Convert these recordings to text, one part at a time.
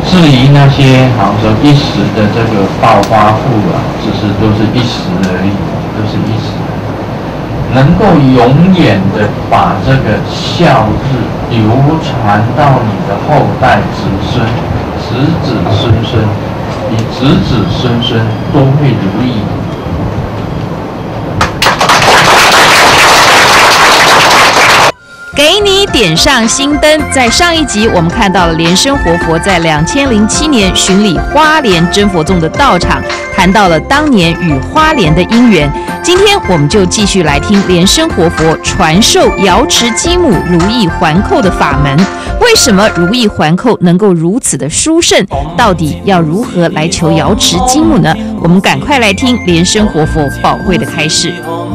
至于那些好像说一时的这个暴发户啊，只是都是一时而已，都是一时。能够永远的把这个孝字流传到你的后代子孙、子子孙孙，你子子孙孙都会如意。 给你点上新灯。在上一集，我们看到了莲生活佛在2007年巡礼花莲真佛宗的道场，谈到了当年与花莲的因缘。今天我们就继续来听莲生活佛传授瑶池积木如意环扣的法门。为什么如意环扣能够如此的殊胜？到底要如何来求瑶池积木呢？我们赶快来听莲生活佛宝贵的开示。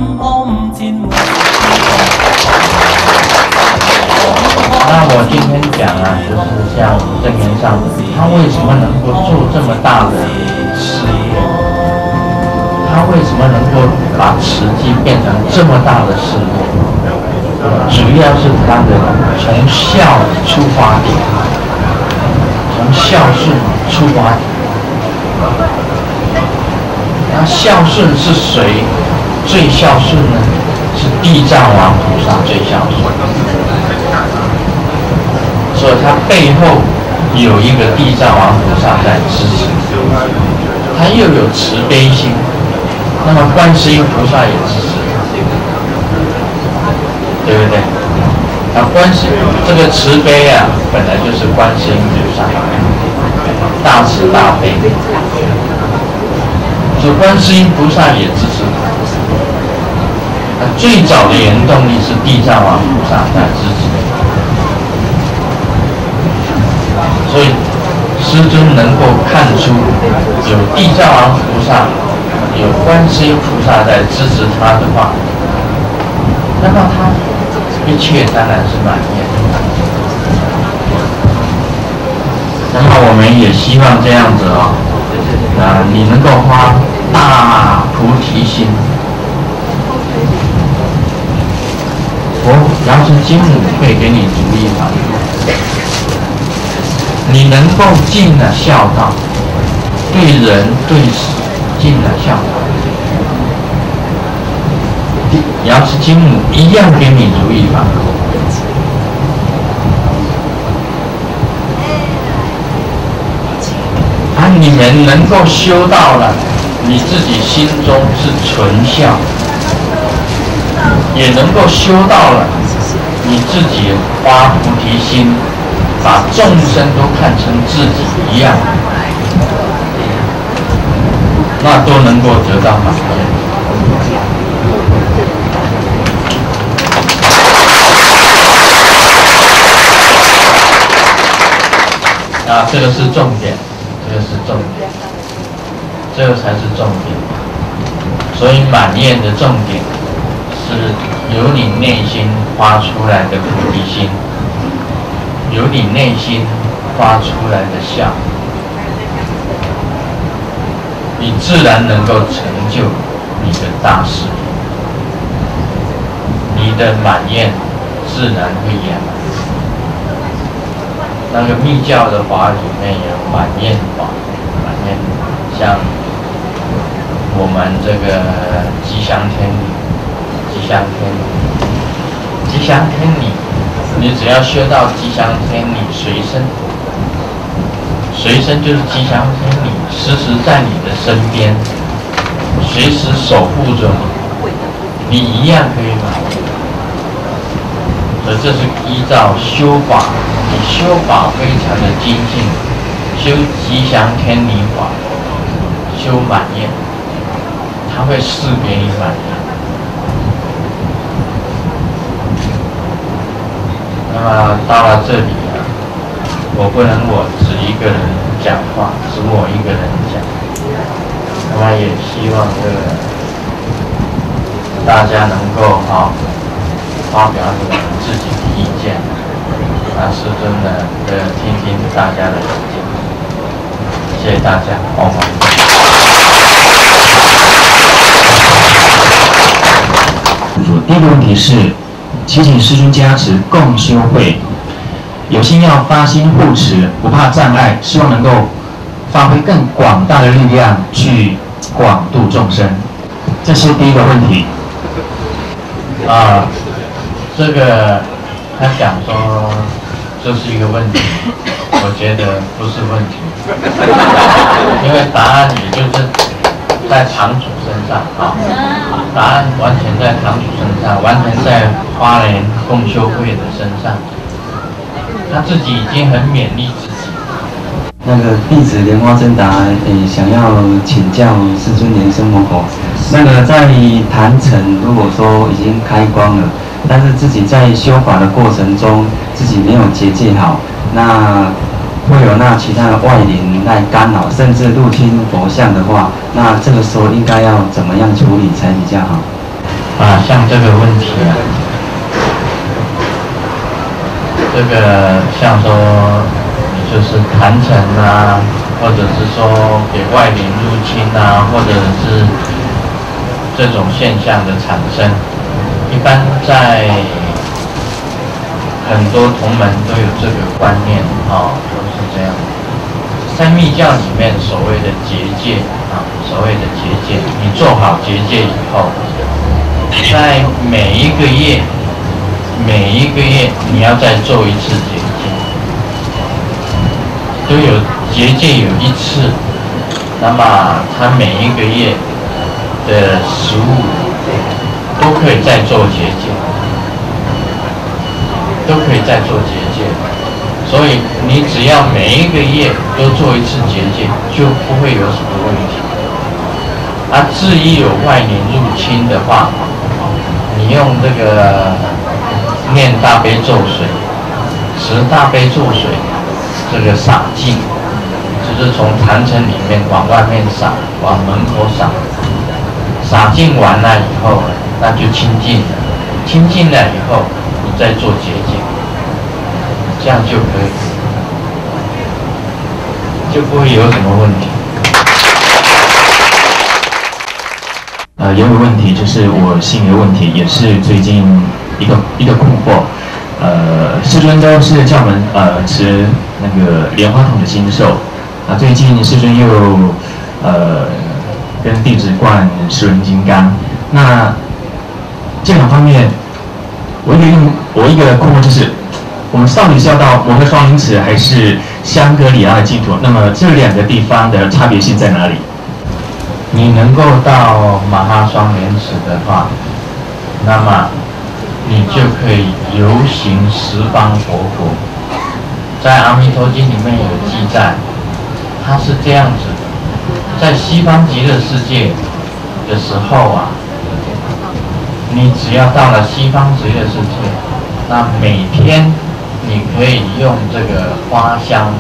那我今天讲啊，就是像正言上人，他为什么能够做这么大的事业？他为什么能够把慈济变成这么大的事业？主要是他的从孝出发点，从孝顺出发点。那孝顺是谁最孝顺呢？是地藏王菩萨最孝顺。所以他背后有一个地藏王菩萨在支持，他又有慈悲心，那么观世音菩萨也支持，对不对？那这个慈悲啊，本来就是观世音菩萨大慈大悲，所以观世音菩萨也支持他。最早的原动力是地藏王菩萨在支持。所以师尊能够看出有地藏王菩萨、有观世音菩萨在支持他的话，那么他一切当然是满意。那么我们也希望这样子你能够发大菩提心。瑶池金母会给你主意法。你能够尽了孝道，对人对事尽了孝道，瑶池金母一样给你如意法。你们能够修到了，你自己心中是纯孝，也能够修到了，你自己发菩提心。把众生都看成自己一样，那都能够得到满愿。这个是重点，这个是重点，这个才是重点。所以满愿的重点是由你内心发出来的菩提心。由你内心发出来的孝，你自然能够成就你的大事业，你的满愿自然会圆满。那个密教的法里面有满愿法，满愿像我们这个吉祥天女，吉祥天女，吉祥天女。你只要修到吉祥天女随身，随身就是吉祥天女，时时在你的身边，随时守护着你，你一样可以满足。所以这是依照修法，你修法非常的精进，修吉祥天女法，修满愿，他会赐给你满愿。那么到了这里我不能只一个人讲话，只我一个人讲。那么也希望大家能够发表你们自己的意见，师尊呢听听大家的意见。谢谢大家， 第一个问题是，祈请师尊加持共修会有心要发心护持，不怕障碍，希望能够发挥更广大的力量去广度众生。这是第一个问题。 这个他讲说这是一个问题，我觉得不是问题，因为答案也就是在堂主身上啊，答案完全在堂主身上，完全在花莲共修会的身上，他自己已经很勉励自己。 那个弟子莲花真达想要请教世尊莲生活佛，那个在坛城如果说已经开光了，但是自己在修法的过程中自己没有结界好，那会有那其他的外灵来干扰，甚至入侵佛像的话，那这个时候应该要怎么样处理才比较好？ 像这个问题啊，这个像说你就是坛城啊，或者是说给外灵入侵啊，或者是这种现象的产生，一般在很多同门都有这个观念都是这样。在密教里面所谓的结界所谓的结界，你做好结界以后，在每一个月你要再做一次结界，都有结界有一次，那么它每一个月的食物都可以再做结界，都可以再做结界，所以你只要每一个月都做一次结界，就不会有什么问题。至于有外灵入侵的话，你用这个念大悲咒水，持大悲咒水，这个洒净，就是从坛城里面往外面洒，往门口洒，洒净完了以后，那就清净了。清净了以后，你再做结界，这样就可以，就不会有什么问题。 有一个问题就是我心里的问题，也是最近一个困惑。世尊都是叫我们持那个莲花筒的心授，最近世尊又跟弟子灌十轮金刚。那这两方面，我一个困惑就是，我们到底是要到摩诃双林池还是香格里拉的净土？那么这两个地方的差别性在哪里？ 你能够到马哈双莲池的话，那么你就可以游行十方佛国。在《阿弥陀经》里面有记载，它是这样子的：在西方极乐世界的时候你只要到了西方极乐世界，那每天你可以用这个花香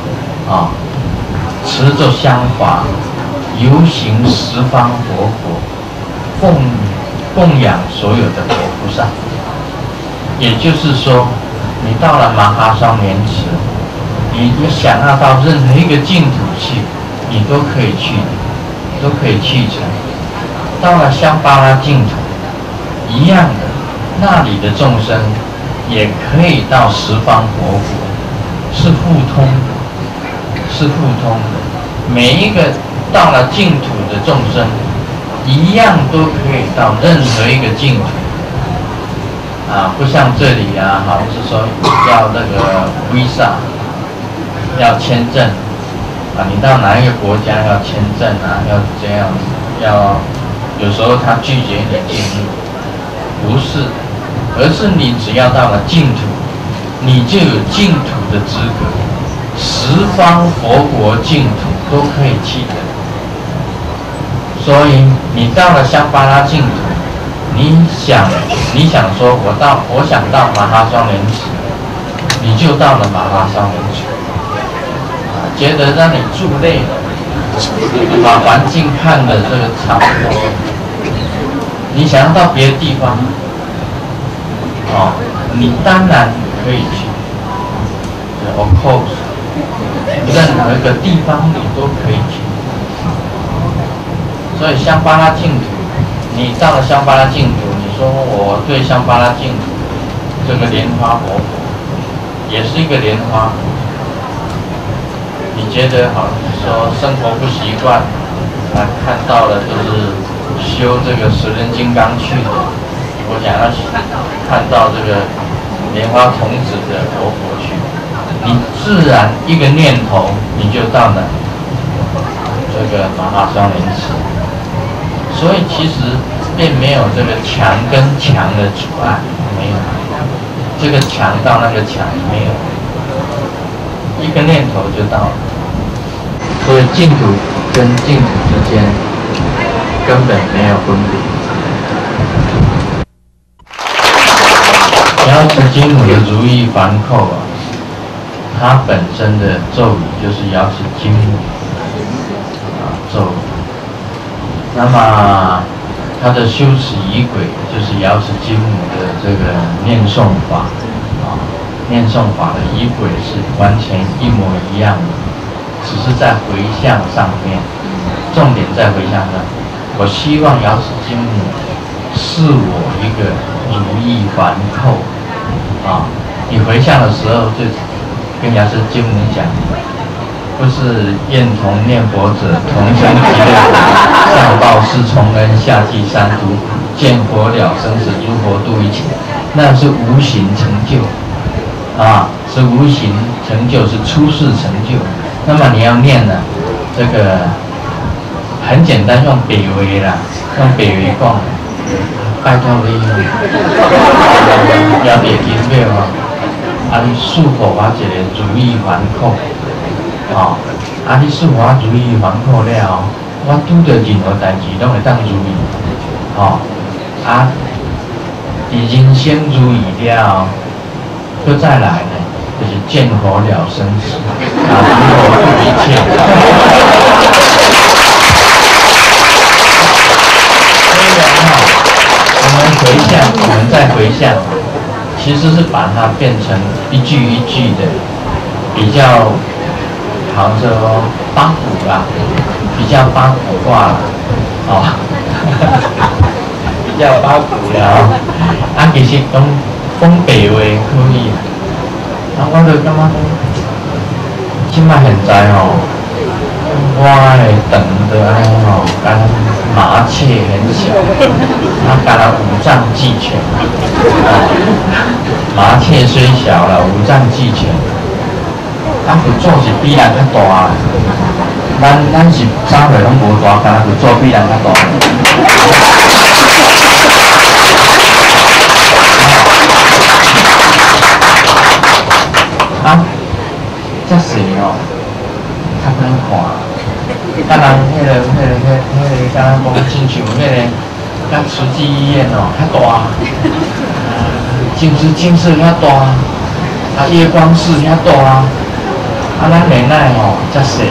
持着香华，游行十方佛国，供养所有的佛菩萨。也就是说，你到了马哈双莲池，你想要到任何一个净土去，你都可以去，都可以去成。到了香巴拉净土，一样的，那里的众生也可以到十方佛国，是互通的，是互通的。每一个到了净土的众生，一样都可以到任何一个净土。不像这里好像是说要那个 visa， 要签证你到哪一个国家要签证要这样子，要有时候他拒绝你进入，不是，而是你只要到了净土，你就有净土的资格，十方佛国净土都可以去的。所以你到了香巴拉净土，你想说我想到马哈双莲池，你就到了马哈双莲池。觉得让你住累了，把环境看的这个差不多，你想要到别的地方，你当然可以去。Of course， 任何一个地方你都可以去。所以香巴拉净土，你到了香巴拉净土，你说我对香巴拉净土这个莲花佛国也是一个莲花。你觉得好像说生活不习惯，看到了就是修这个十人金刚去的，我想要看到这个莲花童子的活佛去，你自然一个念头你就到了这个马哈双莲池，所以其实并没有这个墙跟墙的阻碍，没有，这个墙到那个墙没有，一个念头就到了。所以净土跟净土之间根本没有分别。药师金母的如意环扣啊，它本身的咒语就是药师金母咒语。那么它的修持仪轨就是药师金母的这个念诵法念诵法的仪轨是完全一模一样的。只是在回向上面，重点在回向上。我希望药师金母是我一个如意环扣你回向的时候就跟药师金母讲，不是愿同念佛者同生极乐国，上报四重恩，下济三途苦，见佛了生死，诸佛度一切，那是无形成就是无形成就，是出世成就。那么你要念呢，这个很简单，用北维啦，用北维讲，拜托你，要别经费你赐予我一个如意环扣，你赐予我如意环扣了我拄到任何代志拢会当如意，伫人生如意了又再来呢。就是见佛了生死，诸佛度一切。我们在回向，其实是把它变成一句一句的，比较好像说八股啦，比较八股化了，比较八股了其实讲白话可以。我就感觉现在现在我的肠就安尼敢麻雀很小，敢若五脏俱全。麻雀虽小了，五脏俱全。佛祖是比人较大，咱是三岁拢无大，敢若佛祖比人较大。遮细较难看，甲人迄个，敢若讲亲像迄个，甲慈济医院较大，精舍较大，夜光寺较大，咱奶奶遮细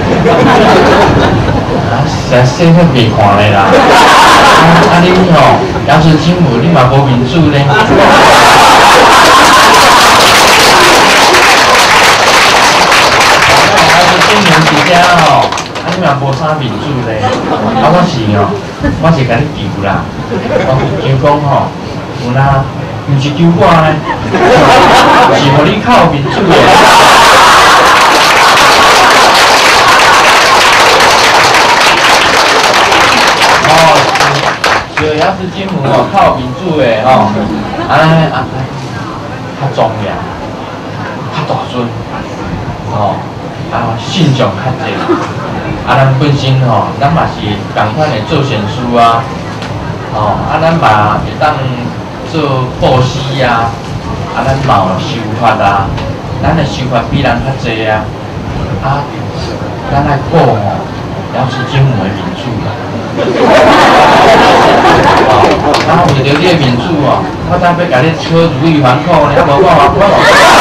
实在细都袂看咧啦。你要是金母，你嘛无民主咧。你嘛无啥民主咧，我是甲你求啦，我求讲有啦，毋是求我咧，是互你靠民主的。是要是金门靠民主的较重要，较大尊，信众较济，咱本身咱嘛是同款的做善事咱嘛会当做布施咱嘛有修法咱的修法比人较济咱来顾要是金门的民主为着你的民主我当要甲你扯如意环扣呢，无办法。